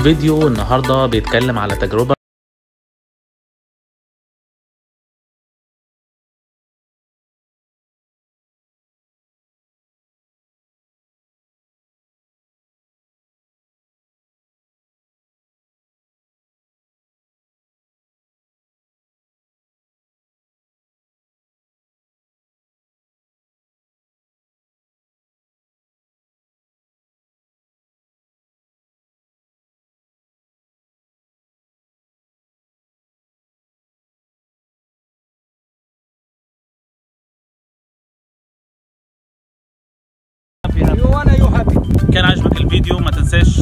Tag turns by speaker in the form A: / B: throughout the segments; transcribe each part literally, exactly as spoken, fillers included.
A: فيديو النهارده بيتكلم على تجربة كان عجبك الفيديو ما تنساش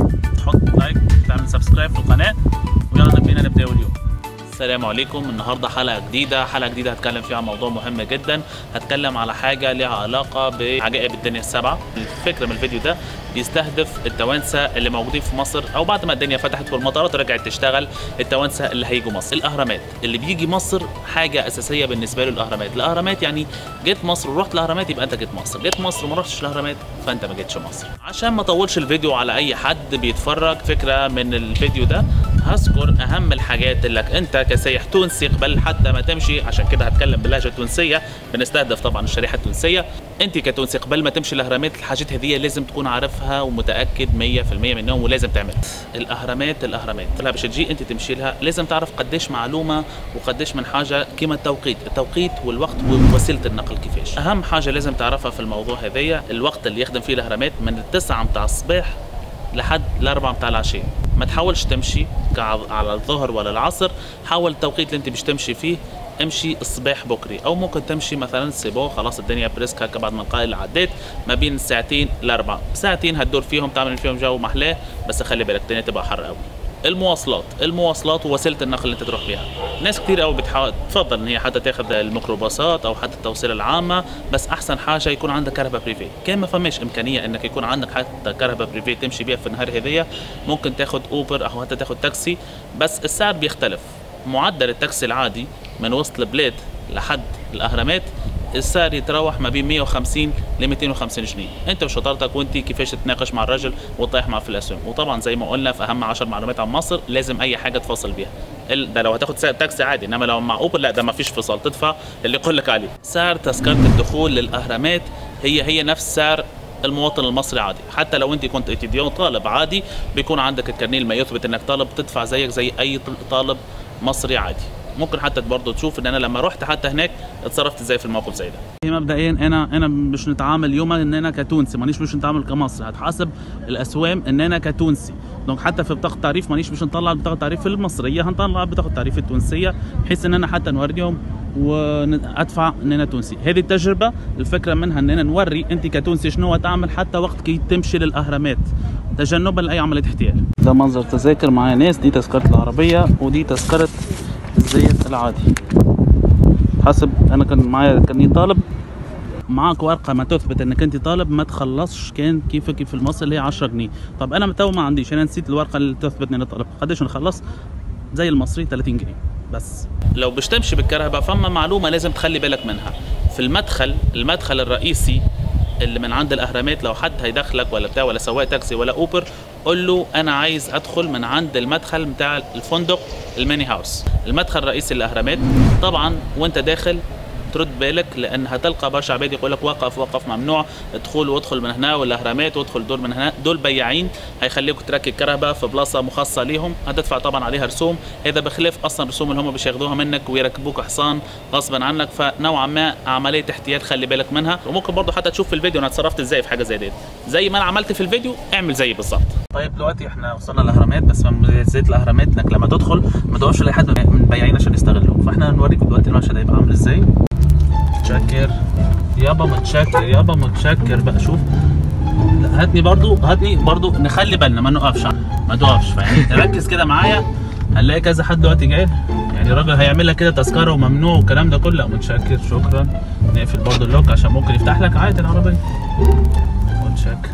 A: تحط لايك تعمل سبسكرايب في القناة، ويلا بينا نبدأ اليوم. السلام عليكم. النهارده حلقة جديدة حلقة جديدة هتكلم فيها عن موضوع مهم جدا. هتكلم على حاجة ليها علاقة بعجائب الدنيا السبعة. الفكرة من الفيديو ده بيستهدف التوانسة اللي موجودين في مصر، او بعد ما الدنيا فتحت والمطارات رجعت تشتغل، التوانسة اللي هيجوا مصر. الاهرامات اللي بيجي مصر حاجة اساسية بالنسبة له. الاهرامات الاهرامات يعني جيت مصر ورحت الاهرامات يبقى انت جيت مصر، جيت مصر وما رحتش الاهرامات فانت ما جيتش مصر. عشان ما اطولش الفيديو على اي حد بيتفرج، فكرة من الفيديو ده هذكر اهم الحاجات اللي انت كسايح تونسي قبل حتى ما تمشي، عشان كده هتكلم باللهجه التونسيه، بنستهدف طبعا الشريحه التونسيه. انت كتونسي قبل ما تمشي الاهرامات الحاجات هذه لازم تكون عارفها ومتاكد مية في المية منهم ولازم تعملها. الاهرامات الاهرامات لا باش تجي انت تمشي لها لازم تعرف قديش معلومه وقديش من حاجه، كيما التوقيت التوقيت والوقت ووسيله النقل كيفاش. اهم حاجه لازم تعرفها في الموضوع هذايا الوقت اللي يخدم فيه الاهرامات من التسعة متاع الصباح لحد الأربعة متاع العشية. ما تحاولش تمشي على الظهر ولا العصر، حاول التوقيت اللي انت باش تمشي فيه امشي الصباح بكري، او ممكن تمشي مثلا سيبو خلاص الدنيا بريسك هكا بعد ما القائل عديت ما بين الساعتين لاربعة ساعتين هتدور فيهم تعمل فيهم جو محلاه، بس خلي بالك الدنيا تبقى حر قوي. المواصلات المواصلات ووسيله النقل اللي انت تروح بيها. ناس كتير قوي بتحاول تفضل ان هي حتى تاخذ الميكروباصات او حتى التوصيله العامه، بس احسن حاجه يكون عندك كهرباء بريفي. كان ما فماش امكانيه انك يكون عندك حتى كهرباء بريفي تمشي بيها في النهار هذيا، ممكن تاخذ اوبر او حتى تاخذ تاكسي، بس السعر بيختلف. معدل التاكسي العادي من وسط البلاد لحد الاهرامات السعر يتراوح ما بين مية وخمسين ل ميتين وخمسين جنيه. انت وشطارتك وانت كيفاش تتناقش مع الراجل وتطيح معه في الاسهم. وطبعا زي ما قلنا في اهم عشر معلومات عن مصر لازم اي حاجه تفصل بيها. ده لو هتاخد تاكسي عادي، انما لو مع اوبر لا، ده ما فيش فصال، تدفع اللي يقول لك عليه. سعر تذكره الدخول للاهرامات هي هي نفس سعر المواطن المصري عادي. حتى لو انت كنت اتيديون طالب عادي بيكون عندك الكارنيه ما يثبت انك طالب، تدفع زيك زي اي طالب مصري عادي. ممكن حتى برضه تشوف ان انا لما رحت حتى هناك اتصرفت ازاي في الموقف زي ده. مبدئيا انا انا مش نتعامل يوما ان انا كتونسي، مانيش مش نتعامل كمصري، هتحاسب الاسوام ان انا كتونسي. دونك حتى في بطاقه التعريف مانيش مش نطلع بطاقه التعريف المصريه، هنطلع بطاقه التعريف التونسيه بحيث ان انا حتى نوريهم وادفع ان انا تونسي. هذه التجربه الفكره منها ان انا نوري انت كتونسي شنو تعمل حتى وقت كي تمشي للاهرامات تجنبا لاي عمليه احتيال. ده منظر تذاكر معايا ناس، دي تذكره العربيه ودي تذكره الزيت العادي. حسب انا كان معايا كاني طالب، معاك ورقه ما تثبت انك انت طالب ما تخلصش كان كيف كيف المصري اللي هي عشرة جنيه. طب انا تو ما عنديش، انا نسيت الورقه اللي تثبت اني انا طالب، قديش نخلص؟ زي المصري ثلاثين جنيه بس. لو باش تمشي بالكهرباء فما معلومه لازم تخلي بالك منها. في المدخل المدخل الرئيسي اللي من عند الاهرامات، لو حد هيدخلك ولا بتاع ولا سواق تاكسي ولا اوبر، قول له انا عايز ادخل من عند المدخل بتاع الفندق الماني هاوس، المدخل الرئيسي للاهرامات. طبعا وانت داخل ترد بالك لان هتلقى برشا عباد يقول لك وقف وقف ممنوع ادخل وادخل من هنا والاهرامات وادخل دور من هنا. دول بياعين هيخليك تركب كهرباء في بلاصه مخصصه ليهم، هتدفع طبعا عليها رسوم. هذا بخلاف اصلا الرسوم اللي هم باش ياخذوها منك ويركبوك حصان غصبا عنك، فنوعا ما عمليه احتياط خلي بالك منها. وممكن برضه حتى تشوف في الفيديو انا اتصرفت ازاي في حاجه زي دي، زي ما انا عملت في الفيديو اعمل زي بالظبط. طيب دلوقتي احنا وصلنا الاهرامات، بس من زيت الاهرامات انك لما تدخل ما تقفش لاي حد من البياعين عشان يستغلوك، فاحنا هنوريكم دلوقتي المشهد هيبقى عامل ازاي. متشكر يابا متشكر يابا متشكر بقى. شوف هاتني برضو هاتني برضو نخلي بالنا ما نقفش ما تقفش، يعني تركز كده معايا. هنلاقي كذا حد دلوقتي جاي، يعني الراجل هيعمل لك كده تذكره وممنوع والكلام ده كله. متشكر شكرا. نقفل برضو اللوك عشان ممكن يفتح لك عادي العربيه. متشكر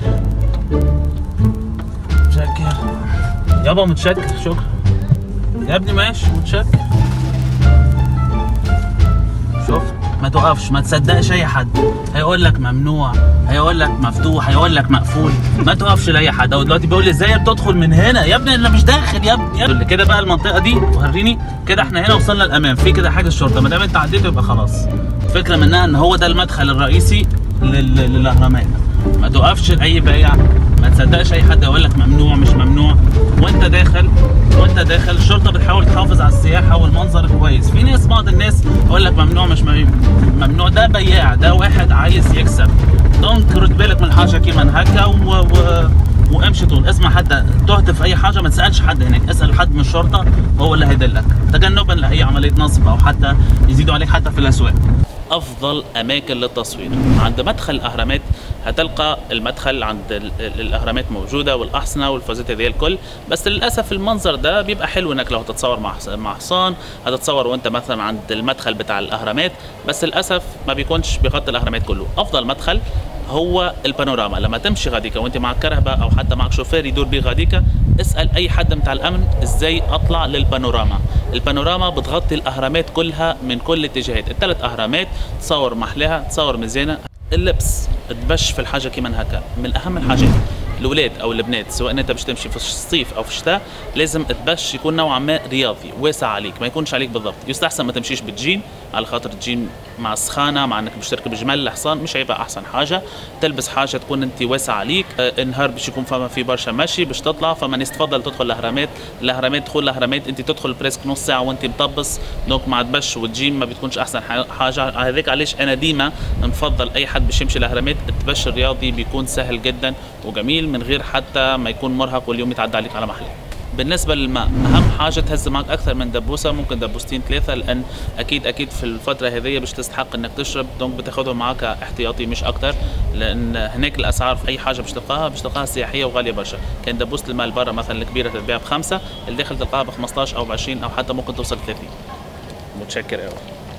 A: متشكر يابا متشكر شكرا يا ابني ماشي متشكر. شفت ما توقفش، ما تصدقش اي حد، هيقول لك ممنوع، هيقول لك مفتوح، هيقول لك مقفول. ما تقفش لاي حد. هو دلوقتي بيقول لي ازاي بتدخل من هنا يا ابني؟ انا مش داخل يا ابني, يا ابني. كده بقى المنطقه دي وريني كده احنا هنا وصلنا الامام، في كده حاجه الشرطه، ما دام انت عديته يبقى خلاص. الفكره منها ان هو ده المدخل الرئيسي للاهرامات. ما تقفش لاي بياع، ما تصدقش اي حد يقول لك ممنوع مش ممنوع. وانت داخل وانت داخل الشرطه بتحاول تحافظ على السياحه والمنظر كويس. في ناس بعض الناس يقول لك ممنوع مش ممنوع، ده بياع، ده واحد عايز يكسب. دونك رد بالك من الحاجه كيما هكا و... و... وامشي طول. اسمع حد تهت في اي حاجه ما تسالش حد هناك، اسال حد من الشرطه هو اللي هيدلك، تجنبا لاي عمليه نصب او حتى يزيدوا عليك حتى في الاسواق. افضل اماكن للتصوير عند مدخل الاهرامات. هتلقى المدخل عند الاهرامات موجوده والاحصنه والفازات دي الكل، بس للاسف المنظر ده بيبقى حلو انك لو هتتصور مع مع حصان، هتتصور وانت مثلا عند المدخل بتاع الاهرامات، بس للاسف ما بيكونش بيغطي الاهرامات كله. افضل مدخل هو البانوراما. لما تمشي غاديكا وانت معك كرهبه او حتى معك شوفير يدور بيه غاديكا، اسال اي حد بتاع الامن ازاي اطلع للبانوراما. البانوراما بتغطي الاهرامات كلها من كل الاتجاهات، الثلاث اهرامات، تصور محلها، تصور مزيانه. اللبس تبش في الحاجه كيما هكا من اهم الحاجات. الاولاد او البنات سواء انت باش تمشي في الصيف او في الشتاء لازم تبش يكون نوعا ما رياضي واسع عليك، ما يكونش عليك بالضبط. يستحسن ما تمشيش بالجين على خاطر الجين مع السخانه، مع انك باش تركب جمال الحصان مش هيبقى احسن حاجه. تلبس حاجه تكون انت واسع عليك. النهار باش يكون فما في برشا مشي باش تطلع، فما ناس تفضل تدخل الاهرامات. الاهرامات دخول الاهرامات انت تدخل بريسك نص ساعه وانت مطبس، دونك مع تبش والجين ما بتكونش احسن حاجه. هذاك علاش انا ديما نفضل اي حد باش يمشي الاهرامات التبش الرياضي بيكون سهل جدا وجميل من غير حتى ما يكون مرهق واليوم يتعدى عليك على محله. بالنسبة للماء أهم حاجة تهز معك أكثر من دبوسة، ممكن دبوستين ثلاثة، لأن أكيد أكيد في الفترة هذه باش تستحق إنك تشرب، دونك بتاخذهم معك احتياطي مش أكثر، لأن هناك الأسعار في أي حاجة باش تلقاها باش تلقاها سياحية وغالية برشا. كان دبوسة الماء برا مثلا الكبيرة تتباع بخمسة، اللي داخل تلقاها ب خمسطاش أو ب عشرين أو حتى ممكن توصل ثلاثين. متشكر أوي.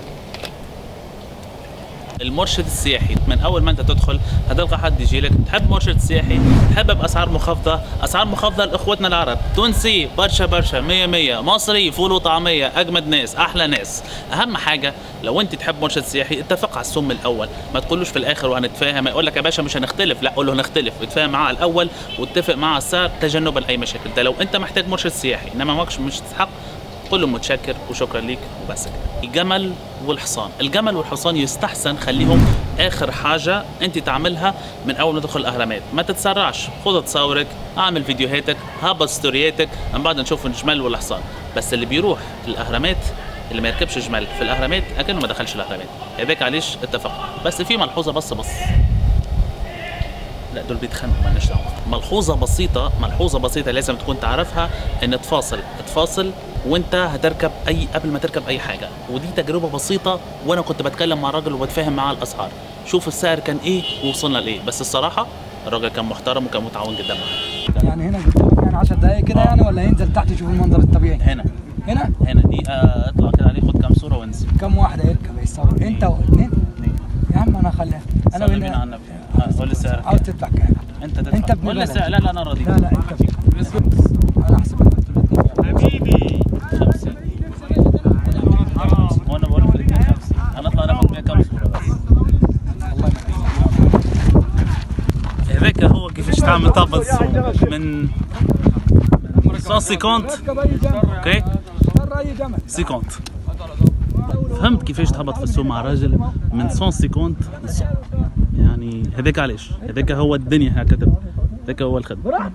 A: المرشد السياحي من اول ما انت تدخل هتلقى حد يجي لك تحب مرشد سياحي، تحب باسعار مخفضه، اسعار مخفضه لاخوتنا العرب، تونسي برشا برشا مية مية، مصري فول وطعميه، اجمد ناس احلى ناس. اهم حاجه لو انت تحب مرشد سياحي اتفق على السم الاول، ما تقولوش في الاخر وهنتفاهم، يقول لك يا باشا مش هنختلف، لا قول له هنختلف، اتفاهم معاه الاول واتفق معاه على السعر تجنبا لاي مشاكل. ده لو انت محتاج مرشد سياحي، انما ماكش مش تستحق قول له متشكر وشكرا ليك وبس كده. الجمل والحصان، الجمل والحصان يستحسن خليهم اخر حاجه انت تعملها من اول ما تدخل الاهرامات، ما تتسرعش، خذ تصاورك، اعمل فيديوهاتك، هبط ستورياتك، من بعد نشوف الجمل والحصان. بس اللي بيروح الاهرامات اللي ما يركبش جمل في الاهرامات اكنه ما دخلش الاهرامات، هذاك علاش اتفقنا. بس في ملحوظه بس بس لا دول بيتخانقوا مالناش دعوه. ملحوظه بسيطه ملحوظه بسيطه لازم تكون تعرفها، ان تفاصل تفاصل وانت هتركب اي قبل ما تركب اي حاجه، ودي تجربه بسيطه وانا كنت بتكلم مع الراجل وبتفاهم معاه الاسعار، شوف السعر كان ايه ووصلنا لايه. بس الصراحه الراجل كان محترم وكان متعاون جدا معايا.
B: يعني هنا قدامك يعني عشر دقائق كده يعني، ولا ينزل تحت يشوف المنظر الطبيعي؟
A: هنا
B: هنا
A: هنا دي آه اطلع كده عليه خد كام صوره وانزل.
B: كم واحده يركب يصور؟ انت واثنين؟ يا عم انا خليها انا
A: وين على النبي. قول لي سعرك.
B: عاوز تدفع كام؟
A: انت تدفع.
B: انت ابن
A: قول لي سعر. لا لا انا راضي.
B: لا لا انت انا احسب
A: حبيبي خمسين. وانا بقول لك الاثنين خمسين، هنطلع ناخد بيها كام صوره بس.
B: الله يبارك.
A: هذاك هو كيفاش تعمل تهبط من مية وخمسين اوكي خمسين. فهمت كيفاش تهبط في السوق مع راجل من مية وخمسين للسوق، يعني هذاك علاش هذاك هو الدنيا هكذا، هذاك هو الخدمه.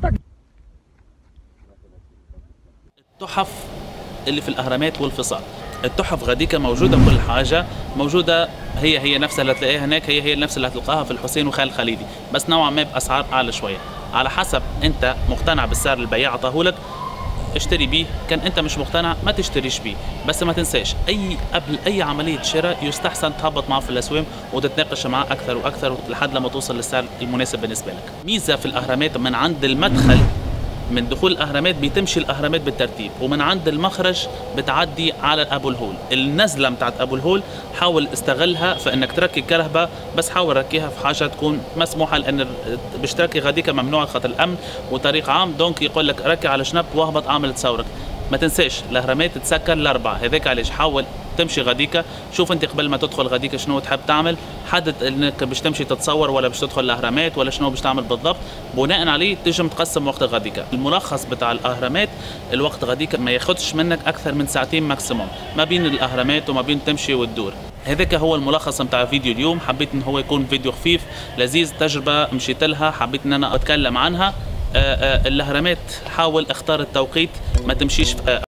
A: التحف اللي في الاهرامات والفصال، التحف غاديكا موجوده كل حاجه موجوده، هي هي نفسها اللي هتلاقيها هناك، هي هي نفس اللي هتلقاها في الحسين وخالد الخليلي، بس نوعا ما باسعار اعلى شويه، على حسب انت مقتنع بالسعر اللي البياع عطاهولك اشتري بيه، كان انت مش مقتنع ما تشتريش بيه. بس ما تنساش اي قبل اي عمليه شراء يستحسن تهبط معه في الاسواق وتتناقش معاه اكثر واكثر لحد لما توصل للسعر المناسب بالنسبه لك. ميزه في الاهرامات من عند المدخل من دخول الاهرامات بتمشي الاهرامات بالترتيب، ومن عند المخرج بتعدي على ابو الهول. النزله بتاعت ابو الهول حاول استغلها في انك تركي كرهبه، بس حاول ركيها في حاجه تكون مسموحه، لان باش تركي غاديكا ممنوع خاطر الامن وطريق عام، دونك يقول لك ركي على شنب واهبط اعمل تصورك. ما تنساش الاهرامات تسكر الاربعه، هذاك علاش حاول تمشي غديكا. شوف انت قبل ما تدخل غديكا شنو تحب تعمل، حدد انك باش تمشي تتصور ولا باش تدخل الاهرامات ولا شنو باش تعمل بالضبط، بناء عليه تنجم تقسم وقت غديكا. الملخص بتاع الاهرامات، الوقت غديكا ما ياخذش منك اكثر من ساعتين ماكسيموم ما بين الاهرامات وما بين تمشي وتدور. هذاك هو الملخص نتاع فيديو اليوم. حبيت ان هو يكون فيديو خفيف لذيذ، تجربه مشيت لها حبيت ان انا اتكلم عنها. آآ آآ الاهرامات حاول اختار التوقيت، ما تمشيش